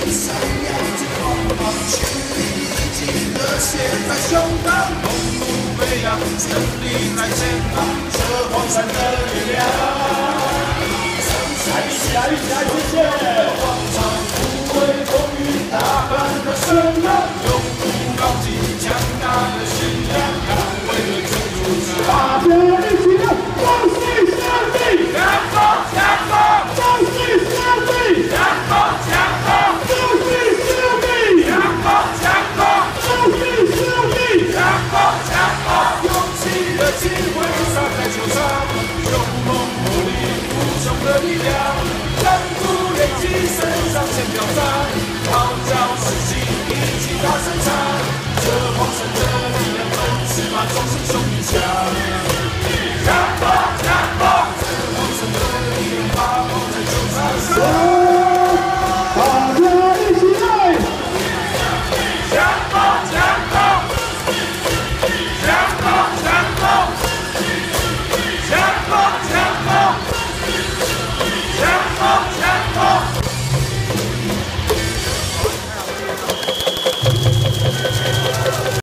闪耀着光芒，全力以赴，热血在胸膛，公路飞扬，胜利在前方，这黄山的力量。一起来，谢谢。